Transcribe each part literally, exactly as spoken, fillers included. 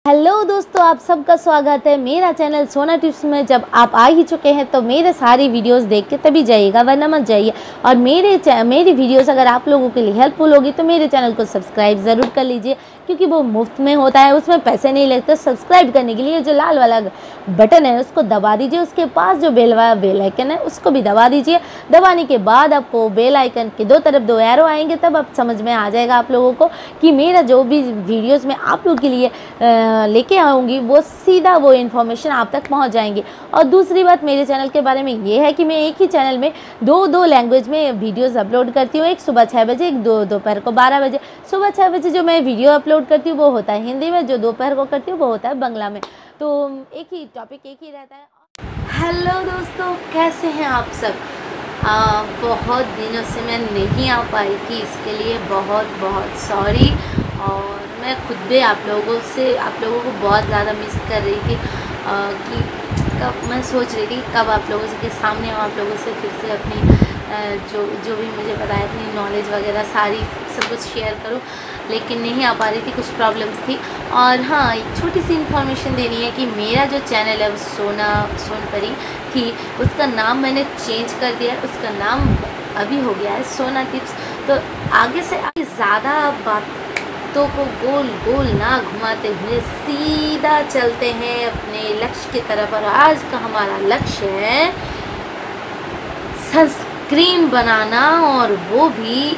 Hello दोस्तों, आप सबका स्वागत है मेरा चैनल सोना टिप्स में। जब आप आ ही चुके हैं तो मेरे सारी वीडियोस देख के तभी जाइएगा, वरना मत जाइए। और मेरे मेरी वीडियोस अगर आप लोगों के लिए हेल्पफुल होगी तो मेरे चैनल को सब्सक्राइब ज़रूर कर लीजिए, क्योंकि वो मुफ्त में होता है, उसमें पैसे नहीं लगते। सब्सक्राइब करने के लिए जो लाल वाला बटन है उसको दबा दीजिए, उसके पास जो बेल वाला बेल आइकन है उसको भी दबा दीजिए। दबाने के बाद आपको बेल आइकन के दो तरफ दो एरो आएंगे, तब आप समझ में आ जाएगा आप लोगों को कि मेरा जो भी वीडियोज़ में आप लोगों के लिए लेके आऊँगी वो सीधा वो इन्फॉर्मेशन आप तक पहुंच जाएंगी। और दूसरी बात मेरे चैनल के बारे में ये है कि मैं एक ही चैनल में दो दो लैंग्वेज में वीडियोस अपलोड करती हूँ, एक सुबह छः बजे, एक दो दोपहर को बारह बजे। सुबह छः बजे जो मैं वीडियो अपलोड करती हूँ वो होता है हिंदी में, जो दोपहर को करती हूँ वो होता है बांग्ला में। तो एक ही टॉपिक एक ही रहता है। हेलो दोस्तों, कैसे हैं आप सब? आ, बहुत दिनों से मैं नहीं आ पाई थी, इसके लिए बहुत बहुत सॉरी। और मैं खुद भी आप लोगों से आप लोगों को बहुत ज़्यादा मिस कर रही थी आ, कि कब मैं सोच रही थी कब आप लोगों से के सामने आप लोगों से फिर से अपनी आ, जो जो भी मुझे पता है अपनी नॉलेज वगैरह सारी सब कुछ शेयर करूं, लेकिन नहीं आ पा रही थी, कुछ प्रॉब्लम्स थी। और हाँ, एक छोटी सी इन्फॉर्मेशन देनी है कि मेरा जो चैनल है वो सोना सोनपरी थी, उसका नाम मैंने चेंज कर दिया है। उसका नाम अभी हो गया है सोना टिप्स। तो आगे से आगे ज़्यादा बात तो को गोल गोल ना घुमाते हुए सीधा चलते हैं अपने लक्ष्य की तरफ। और आज का हमारा लक्ष्य है सनस्क्रीन बनाना, और वो भी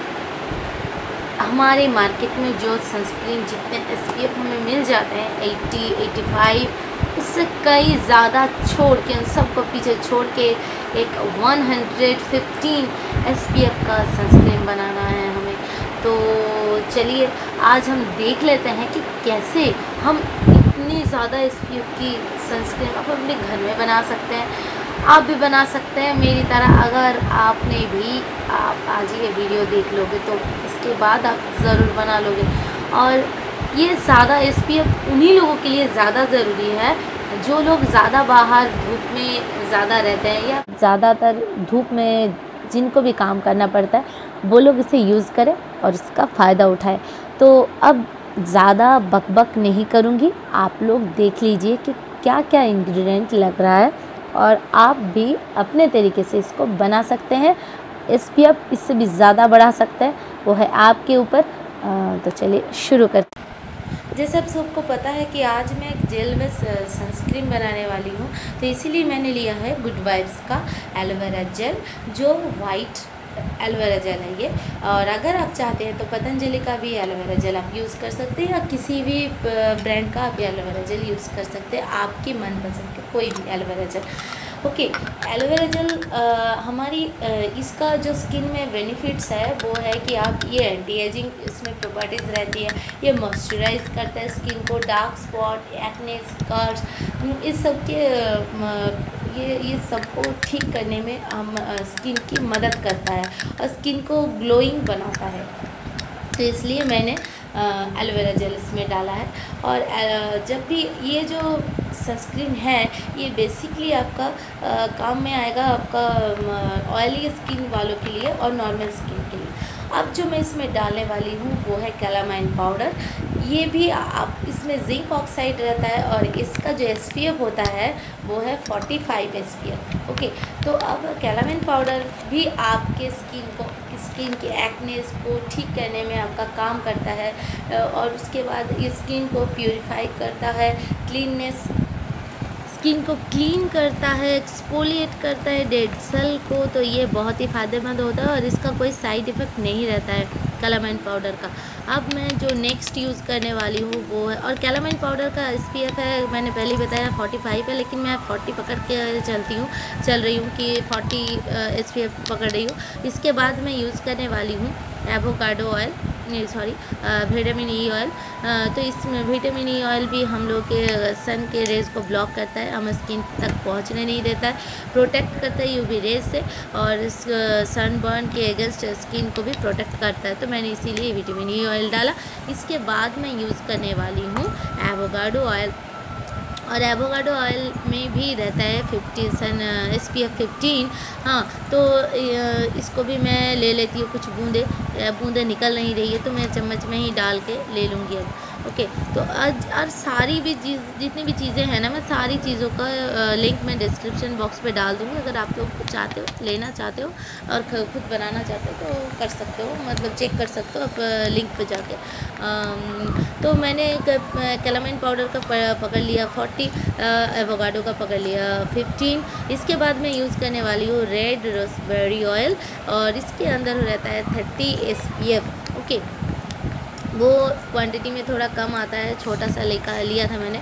हमारे मार्केट में जो सनस्क्रीन जितने एसपीएफ हमें मिल जाते हैं अस्सी, पचासी, उससे कई ज़्यादा छोड़ के, उन सबको पीछे छोड़ के एक एक सौ पंद्रह एसपीएफ का सनस्क्रीन बनाना है हमें। तो चलिए आज हम देख लेते हैं कि कैसे हम इतनी ज़्यादा एसपीएफ की सनस्क्रीन आप अपने घर में बना सकते हैं। आप भी बना सकते हैं मेरी तरह। अगर आपने भी आप आज ये वीडियो देख लोगे तो इसके बाद आप ज़रूर बना लोगे। और ये ज़्यादा एसपीएफ उन्हीं लोगों के लिए ज़्यादा ज़रूरी है जो लोग ज़्यादा बाहर धूप में ज़्यादा रहते हैं, या ज़्यादातर धूप में जिनको भी काम करना पड़ता है, वो लोग इसे यूज़ करें और इसका फ़ायदा उठाएं। तो अब ज़्यादा बकबक नहीं करूँगी, आप लोग देख लीजिए कि क्या क्या इंग्रेडिएंट लग रहा है, और आप भी अपने तरीके से इसको बना सकते हैं। एसपीएफ इससे भी ज़्यादा बढ़ा सकते हैं, वो है आपके ऊपर। तो चलिए शुरू करते हैं। जैसे आप सबको पता है कि आज मैं एक जेल में सनस्क्रीन बनाने वाली हूँ, तो इसीलिए मैंने लिया है गुड वाइब्स का एलोवेरा जेल, जो वाइट एलोवेरा जेल है ये। और अगर आप चाहते हैं तो पतंजलि का भी एलोवेरा जेल आप यूज़ कर सकते हैं, या किसी भी ब्रांड का आप एलोवेरा जेल यूज़ कर सकते हैं, आपकी मनपसंद के कोई भी aloe vera gel. Okay, aloe vera gel हमारी आ, इसका जो स्किन में बेनिफिट्स है वो है कि आप ये एंटी एजिंग इसमें प्रॉपर्टीज़ रहती है, ये मॉइस्चराइज करता है स्किन को, डार्क स्पॉट, एक्ने, स्कार्स, इस सब के ये ये सबको ठीक करने में हम स्किन की मदद करता है और स्किन को ग्लोइंग बनाता है। तो इसलिए मैंने एलोवेरा जेल इसमें डाला है। और जब भी ये जो सनस्क्रीन है ये बेसिकली आपका आ, काम में आएगा आपका ऑयली स्किन वालों के लिए और नॉर्मल स्किन के लिए। अब जो मैं इसमें डालने वाली हूँ वो है कैलामाइन पाउडर। ये भी आप इसमें जिंक ऑक्साइड रहता है, और इसका जो एसपीएफ होता है वो है पैंतालीस एसपीएफ। ओके, तो अब कैलामाइन पाउडर भी आपके स्किन को स्किन के एक्नेस को ठीक करने में आपका काम करता है, और उसके बाद ये स्किन को प्यूरिफाई करता है, क्लीननेस स्किन को क्लीन करता है, एक्सफोलिएट करता है डेड सेल को। तो ये बहुत ही फ़ायदेमंद होता है और इसका कोई साइड इफ़ेक्ट नहीं रहता है कैलामाइन पाउडर का। अब मैं जो नेक्स्ट यूज़ करने वाली हूँ वो है, और कैलामाइन पाउडर का एसपीएफ है मैंने पहले ही बताया पैंतालीस है, लेकिन मैं चालीस पकड़ के चलती हूँ चल रही हूँ कि चालीस एसपीएफ पकड़ रही हूँ। इसके बाद मैं यूज़ करने वाली हूँ एवोकाडो ऑयल, नहीं सॉरी विटामिन ई ऑयल। तो इसमें विटामिन ई ऑयल भी हम लोग के सन के रेज़ को ब्लॉक करता है, हमें स्किन तक पहुंचने नहीं देता है, प्रोटेक्ट करता है यूवी रेज से, और इस सनबर्न के अगेंस्ट स्किन को भी प्रोटेक्ट करता है। तो मैंने इसीलिए विटामिन ई ऑयल डाला। इसके बाद मैं यूज़ करने वाली हूँ एवोकाडो ऑयल, और एवोकाडो ऑयल में भी रहता है fifty sun S P F fifteen. हाँ, तो इसको भी मैं ले लेती हूँ कुछ बूंदे बूंदे निकल नहीं रही है तो मैं चम्मच में ही डाल के ले लूँगी अब। ओके। तो आज और सारी भी चीज़ जितनी भी चीज़ें हैं ना, मैं सारी चीज़ों का लिंक मैं डिस्क्रिप्शन बॉक्स पे डाल दूँगी। अगर आप लोग चाहते हो, लेना चाहते हो और खुद बनाना चाहते हो तो कर सकते हो, मतलब चेक कर सकते हो आप लिंक पे जाके। तो मैंने कैलामाइन पाउडर का पकड़ लिया फोर्टी, एवोकाडो का पकड़ लिया फिफ्टीन। इसके बाद मैं यूज़ करने वाली हूँ रेड रोज़मेरी ऑयल, और इसके अंदर रहता है thirty S P F. Okay, वो क्वांटिटी में थोड़ा कम आता है, छोटा सा लेकर लिया था मैंने।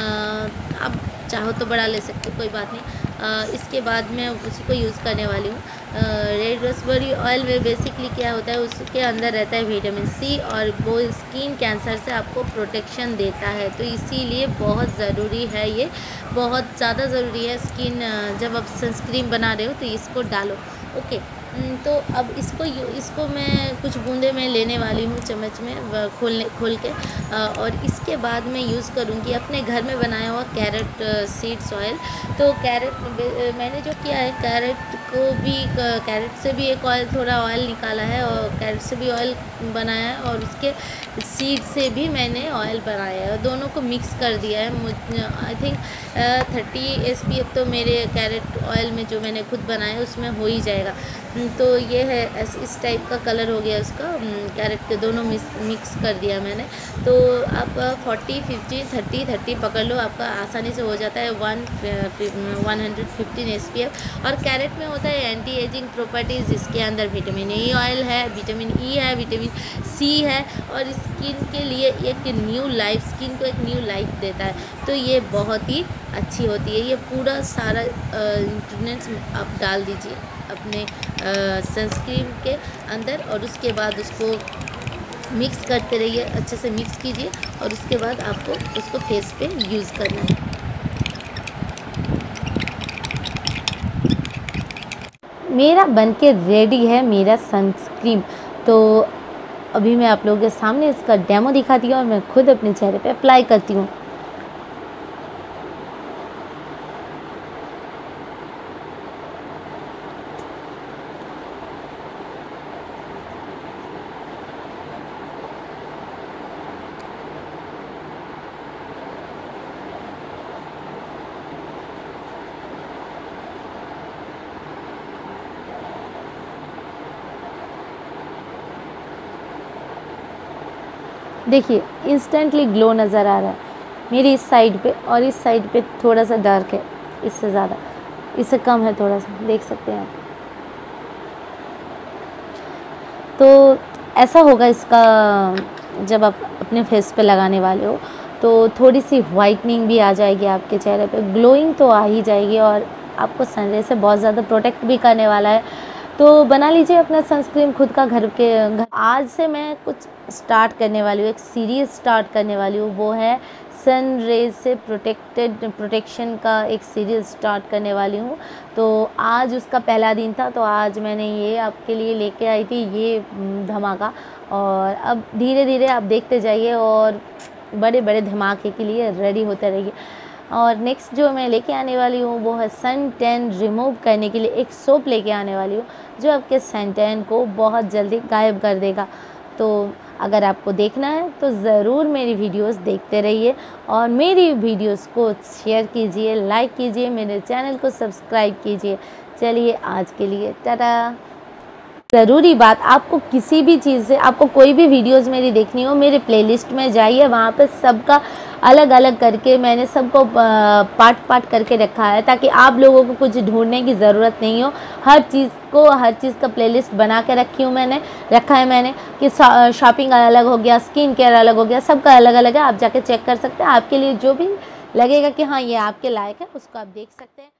आप चाहो तो बड़ा ले सकते हो, कोई बात नहीं। आ, इसके बाद मैं उसी को यूज़ करने वाली हूँ। रेड रोज़मेरी ऑयल में बेसिकली क्या होता है, उसके अंदर रहता है विटामिन सी, और वो स्किन कैंसर से आपको प्रोटेक्शन देता है। तो इसीलिए बहुत ज़रूरी है, ये बहुत ज़्यादा ज़रूरी है। स्किन जब आप सनस्क्रीन बना रहे हो तो इसको डालो। ओके, तो अब इसको इसको मैं कुछ बूंदे में लेने वाली हूँ चम्मच में खोलने खोल के, और इसके बाद मैं यूज़ करूँगी अपने घर में बनाया हुआ कैरेट सीड्स ऑयल। तो कैरेट मैंने जो किया है, कैरेट को भी कैरेट से भी एक ऑयल, थोड़ा ऑयल निकाला है, और कैरेट से भी ऑयल बनाया है, और उसके सीड से भी मैंने ऑयल बनाया है, दोनों को मिक्स कर दिया है। मुझ I think thirty S P F तो मेरे कैरेट ऑयल में जो मैंने खुद बनाया है उसमें हो ही जाएगा। तो ये है, इस टाइप का कलर हो गया उसका, कैरेट के दोनों मिक्स कर दिया मैंने। तो आप फोर्टी, फिफ्टी, थर्टी थर्टी पकड़ लो, आपका आसानी से हो जाता है one one hundred fifteen S P F. और कैरेट में होता है एंटी एजिंग प्रॉपर्टीज़, इसके अंदर विटामिन ई ऑयल है, विटामिन ई है, विटामिन सी है, और स्किन के लिए एक न्यू लाइफ, स्किन को एक न्यू लाइफ देता है। तो ये बहुत ही अच्छी होती है। ये पूरा सारा इंग्रेडिएंट्स आप डाल दीजिए अपने सनस्क्रीन के अंदर, और उसके बाद उसको मिक्स करते रहिए, अच्छे से मिक्स कीजिए, और उसके बाद आपको उसको फेस पे यूज़ करना है। मेरा बनके रेडी है मेरा सनस्क्रीन। तो अभी मैं आप लोगों के सामने इसका डेमो दिखाती हूँ, और मैं खुद अपने चेहरे पे अप्लाई करती हूँ। देखिए, इंस्टेंटली ग्लो नज़र आ रहा है मेरी इस साइड पे, और इस साइड पे थोड़ा सा डार्क है, इससे ज़्यादा, इससे कम है थोड़ा सा, देख सकते हैं आप। तो ऐसा होगा इसका, जब आप अपने फेस पे लगाने वाले हो तो थोड़ी सी वाइटनिंग भी आ जाएगी आपके चेहरे पे, ग्लोइंग तो आ ही जाएगी, और आपको सनरे से बहुत ज़्यादा प्रोटेक्ट भी करने वाला है। तो बना लीजिए अपना सनस्क्रीन खुद का घर के घर। आज से मैं कुछ स्टार्ट करने वाली हूँ, एक सीरीज़ स्टार्ट करने वाली हूँ, वो है सन रेज से प्रोटेक्टेड प्रोटेक्शन का एक सीरीज़ स्टार्ट करने वाली हूँ। तो आज उसका पहला दिन था, तो आज मैंने ये आपके लिए लेके आई थी ये धमाका, और अब धीरे धीरे आप देखते जाइए और बड़े बड़े धमाके के लिए रेडी होते रहिए। और नेक्स्ट जो मैं लेके आने वाली हूँ वो है सन टैन रिमूव करने के लिए एक सोप लेके आने वाली हूँ, जो आपके सन टैन को बहुत जल्दी गायब कर देगा। तो अगर आपको देखना है तो ज़रूर मेरी वीडियोस देखते रहिए, और मेरी वीडियोस को शेयर कीजिए, लाइक कीजिए, मेरे चैनल को सब्सक्राइब कीजिए। चलिए आज के लिए टाटा। ज़रूरी बात, आपको किसी भी चीज़ से, आपको कोई भी वीडियोस मेरी देखनी हो, मेरे प्लेलिस्ट में जाइए, वहाँ पे सबका अलग अलग करके मैंने सबको पार्ट पार्ट करके रखा है, ताकि आप लोगों को कुछ ढूंढने की ज़रूरत नहीं हो। हर चीज़ को, हर चीज़ का प्लेलिस्ट बना के रखी हूँ मैंने, रखा है मैंने, कि शॉपिंग अलग हो गया, स्किन केयर अलग हो गया, सबका अलग अलग है। आप जाके चेक कर सकते हैं, आपके लिए जो भी लगेगा कि हाँ ये आपके लायक है, उसको आप देख सकते हैं।